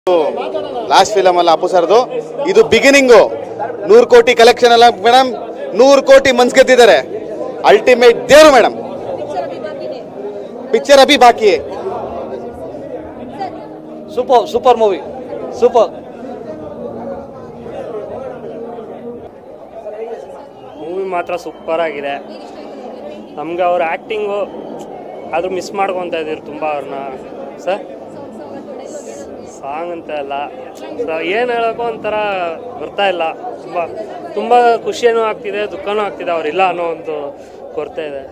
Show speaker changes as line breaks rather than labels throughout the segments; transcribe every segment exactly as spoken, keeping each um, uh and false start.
Last film ಅಲ್ಲ ಅಪ್ಪು ಸರ್ದು, ಇದು ಬಿಗಿನಿಂಗು. ನೂರು ಕೋಟಿ ಕಲೆಕ್ಷನ್ ಅಲ್ಲ ಮೇಡಮ್, ನೂರು ಕೋಟಿ ಮನ್ಸ್ ಗೆದ್ದಿದ್ದಾರೆ. ಅಲ್ಟಿಮೇಟ್ ದೇವರು ಮೇಡಮ್. ಪಿಕ್ಚರ್ ಅಭಿ ಬಾಕಿ.
Super super movie, super
movie ಮಾತ್ರ ಸೂಪರ್ ಆಗಿದೆ. ನಮ್ಗೆ ಅವ್ರ ಆ್ಯಕ್ಟಿಂಗು ಆದರೂ ಮಿಸ್ ಮಾಡ್ಕೊತಾ ಇದ್ದೀರಿ ತುಂಬ ಅವ್ರನ್ನ ಸರ್. ಸಾಂಗ್ ಅಂತ ಅಲ್ಲ ಸರ್, ಏನು ಹೇಳೋಕ್ಕೋ ಒಂಥರ ಬರ್ತಾ ಇಲ್ಲ. ತುಂಬ ತುಂಬ ಖುಷಿಯೂ ಆಗ್ತಿದೆ, ದುಃಖನೂ ಆಗ್ತಿದೆ. ಅವರಿಲ್ಲ ಅನ್ನೋ ಒಂದು ಕೊರತೆ ಇದೆ.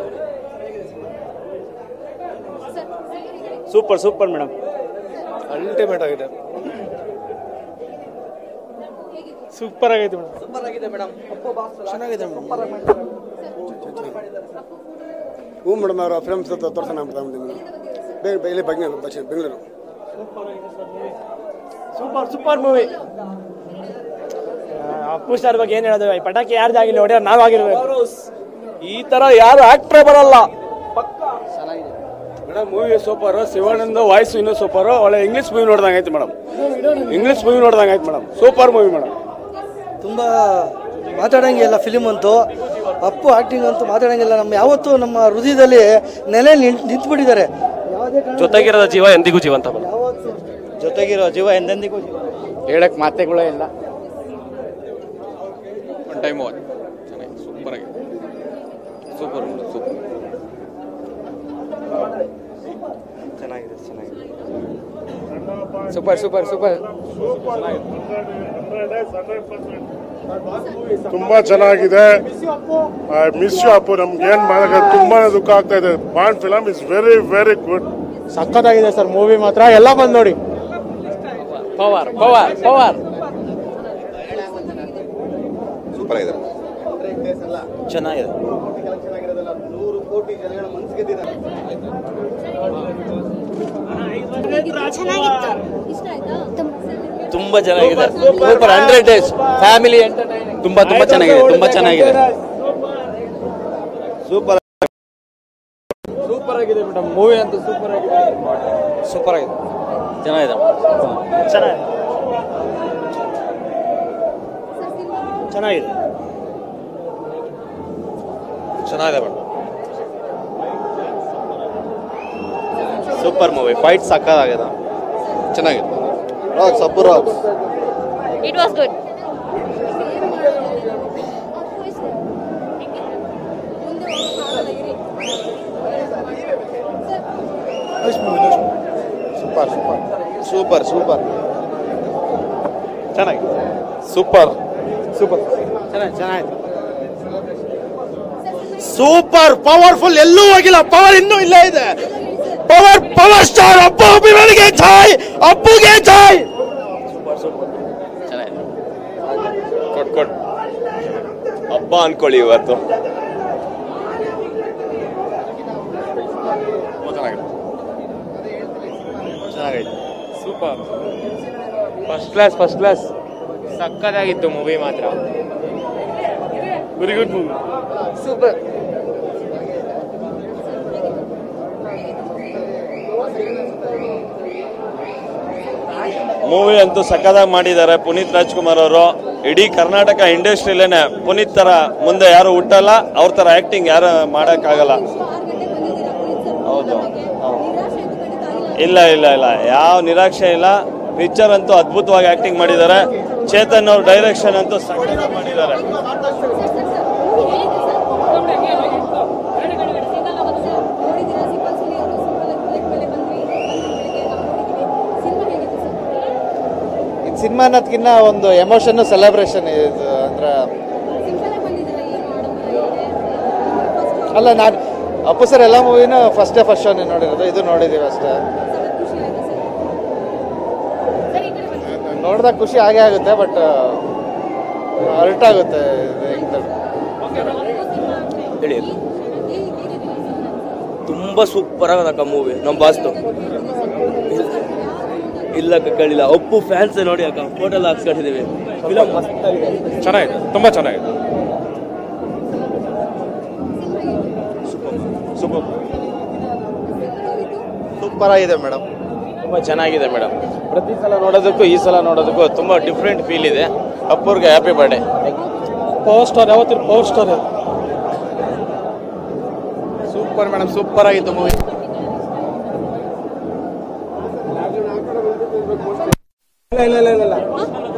ಸೂಪರ್ ಸೂಪರ್ ಮೇಡಮ್,
ಅಲ್ಟಿಮೇಟ್ ಆಗಿದೆ. ಸೂಪರ್ ಆಗೈತೆ ಮೇಡಮ್.
ಸೂಪರ್ ಆಗಿದೆ ಮೇಡಮ್.
ಚೆನ್ನಾಗಿದೆ ಮೇಡಮ್. ಹ್ಞೂ ಮೇಡಮ್, ಅವರ ಫಿಲ್ಮ್ಸ್ ತೋರ್ಸೋಣ ಮೇಡಮ್. ಇಲ್ಲಿ Bengaluru Bengaluru
super super movie. Appu star ಬಗ್ಗೆ ಏನು ಹೇಳೋದು? ಪಟಾಕಿ ಯಾರ್ದಾಗಿಲ್ಲ, ಹೊಡೆಯೋರು ನಾವಾಗಿರ್ಬೇಕು. ಈ ತರ ಯಾರು ಆಕ್ಟ್ರೇ ಬರಲ್ಲ.
Madam movie super. Shivananda voice ಇನ್ನೂ ಸೂಪರ್. ಒಳ್ಳೆ ಇಂಗ್ಲೀಷ್ ಮೂವಿ ನೋಡ್ದಂಗೆ ಆಯ್ತು ಮೇಡಮ್. ಇಂಗ್ಲೀಷ್ ಮೂವಿ ನೋಡ್ದಂಗೆ ಆಯ್ತು ಮೇಡಮ್. Super movie madam.
ತುಂಬ ಮಾತಾಡೋಂಗಿಲ್ಲ ಫಿಲಿಮ್ ಅಂತೂ. ಅಪ್ಪು ಆ್ಯಕ್ಟಿಂಗ್ ಅಂತೂ ಮಾತಾಡೋಂಗಿಲ್ಲ. ನಮ್ಮ ಯಾವತ್ತೂ ನಮ್ಮ ಹೃದಯದಲ್ಲಿ ನೆಲೆ ನಿಂತುಬಿಟ್ಟಿದ್ದಾರೆ.
ಜೊತೆಗಿರೋ ಜೀವ ಎಂದಿಗೂ ಜೀವಂತ.
ಜೊತೆಗಿರೋ ಜೀವ ಎಂದೆಂದಿಗೂ ಜೀವ.
ಹೇಳಕ್ ಮಾತೆಗಳೇ ಇಲ್ಲ.
ಒನ್ ಟೈಮ್ ವಾಚ್ ಚೆನ್ನಾಗಿ ಸೂಪರ್ ಆಗಿದೆ. ಸೂಪರ್ ಸೂಪರ್
ಚೆನ್ನಾಗಿದೆ ಚೆನ್ನಾಗಿದೆ
ಸೂಪರ್ ಸೂಪರ್ ಸೂಪರ್
ತುಂಬಾ ಚೆನ್ನಾಗಿದೆ. Miss you Appu. ನಮ್ಗೆ ಏನ್ ಮಾಡಕ್ಕೆ ತುಂಬಾ ದುಃಖ ಆಗ್ತಾ ಇದೆ. Bond film is very very good.
ಸಖತ್ತಾಗಿದೆ ಸರ್ ಮೂವಿ ಮಾತ್ರ. ಎಲ್ಲ ಬಂದು ನೋಡಿ.
ಪವರ್ ಪವರ್ ಪವರ್
ಸೂಪರ್ ಆಗಿದೆ.
ಚೆನ್ನಾಗಿದೆ.
ನೂರು ಕೋಟಿ ಜನಗಳ ಮನ್ಸ್ ಗೆದ್ದಿದ್ದಾರೆ.
ತುಂಬಾ ಚೆನ್ನಾಗಿದೆ. Super. Hundred days family entertaining. ತುಂಬಾ ತುಂಬಾ ಚೆನ್ನಾಗಿದೆ. ತುಂಬಾ ಚೆನ್ನಾಗಿದೆ.
ಸೂಪರ್
ಸೂಪರ್ ಆಗಿದೆ ಮೇಡಮ್. ಮೂವಿ ಅಂತೂ ಸೂಪರ್ ಆಗಿದೆ.
ಸೂಪರ್ ಆಗಿದೆ. ಚೆನ್ನಾಗಿದೆ
ಚೆನ್ನಾಗಿದೆ ಚೆನ್ನಾಗಿದೆ
ಚೆನ್ನಾಗಿದೆ ಮೇಡಮ್. Super movie. ಫೈಟ್ ಸಕ್ಕತ್ತಾಗಿದೆ.
ಚೆನ್ನಾಗಿದೆ. Rocks Appu rocks.
It was good.
Super super super super
ಚೆನ್ನಾಗಿದೆ.
ಸೂಪರ್
ಸೂಪರ್ ಚೆನ್ನಾಗಿ ಚೆನ್ನಾಗಿದೆ.
Super powerful. ಎಲ್ಲೂ ಹೋಗಿಲ್ಲ. ಪವರ್ ಇನ್ನೂ ಇಲ್ಲ ಇದೆ. ಪವರ್ ಪವರ್ ಸ್ಟಾರ್ ಅಪ್ಪು ಅಭಿಮಾನಿಗೆ ಜಾಯ್, ಅಪ್ಪುಗೆ ಜಾಯ್.
ಚೆನ್ನಾಗಿದೆ.
ಕೊಟ್ ಕೊಟ್ ಹಬ್ಬ ಅನ್ಕೊಳ್ಳಿ ಇವತ್ತು.
ಚೆನ್ನಾಗಿದೆ.
Super. First class first class. ಸಕ್ಕತ್ತಾಗಿತ್ತು ಮೂವಿ ಮಾತ್ರ.
Very good movie.
Super.
Movie ಅಂತೂ ಸಕ್ಕದಾಗಿ ಮಾಡಿದ್ದಾರೆ ಪುನೀತ್ ರಾಜ್ಕುಮಾರ್ ಅವರು. ಇಡೀ ಕರ್ನಾಟಕ ಇಂಡಸ್ಟ್ರಿಲೇನೆ ಪುನೀತ್ ತರ ಮುಂದೆ ಯಾರು ಹುಟ್ಟಲ್ಲ, ಅವ್ರ ತರ ಆಕ್ಟಿಂಗ್ ಯಾರು ಮಾಡೋಕ್ಕಾಗಲ್ಲ. ಹೌದು, ಇಲ್ಲ ಇಲ್ಲ ಇಲ್ಲ ಯಾವ ನಿರಾಶೆ ಇಲ್ಲ. ಪಿಕ್ಚರ್ ಅಂತೂ ಅದ್ಭುತವಾಗಿ ಆಕ್ಟಿಂಗ್ ಮಾಡಿದ್ದಾರೆ. ಚೇತನ್ ಅವ್ರ ಡೈರೆಕ್ಷನ್ ಅಂತೂ ಸಕ್ಕತ್ತಾಗಿ ಮಾಡಿದ್ದಾರೆ.
ಸಿನಿಮಾ ಅನ್ನೋದಕ್ಕಿಂತ ಒಂದು ಎಮೋಷನ್ ಸೆಲೆಬ್ರೇಷನ್ ಇದು. ಅಂದ್ರೆ ಅಲ್ಲ, ನಾನು ಅಪ್ಪು ಸರ್ ಎಲ್ಲ ಮೂವಿನೂ ಫಸ್ಟ್ ಡೇ ಫಸ್ಟ್ ಶೋನೇ ನೋಡಿರೋದು. ಇದು ನೋಡಿದ್ದೀವಿ ಅಷ್ಟೇ. ನೋಡಿದಾಗ ಖುಷಿ ಆಗೇ ಆಗುತ್ತೆ, ಬಟ್ ಹರ್ಟ್ ಆಗುತ್ತೆ.
ಹೇಳಿ. ತುಂಬ ಸೂಪರ್ ಆಗದಕ್ಕ ಮೂವಿ. ನಮ್ಮ ಬಾಸ್ತು ಇಲ್ಲ ಕಳಿಲ್ಲ. ಅಪ್ಪು ಫ್ಯಾನ್ಸ್ ನೋಡಿ ಅಕ್ಕ, ಫೋಟೋ ಎಲ್ಲ ಹಾಕ್ಸ್ಕೊಂಡಿದ್ದೀವಿ. ಫಿಲಮ್ ಮಸ್ತಾಗಿದೆ.
ಚೆನ್ನಾಗಿದೆ, ತುಂಬ ಚೆನ್ನಾಗಿದೆ.
ಸೂಪರ್ ಆಗಿದೆ ಮೇಡಮ್.
ತುಂಬ ಚೆನ್ನಾಗಿದೆ ಮೇಡಮ್. ಪ್ರತಿ ಸಲ ನೋಡೋದಕ್ಕೂ ಈ ಸಲ ನೋಡೋದಕ್ಕೂ ತುಂಬಾ ಡಿಫ್ರೆಂಟ್ ಫೀಲ್ ಇದೆ. ಅಪ್ಪವ್ರಿಗೆ ಹ್ಯಾಪಿ ಬರ್ಡೇ.
ಪವರ್ ಸ್ಟಾರ್ ಯಾವತ್ತಿರ power star.
Super madam, super ಆಗಿತ್ತು ಮೂವಿ.
ಇಲ್ಲ ಇಲ್ಲ ಇಲ್ಲ ಇಲ್ಲ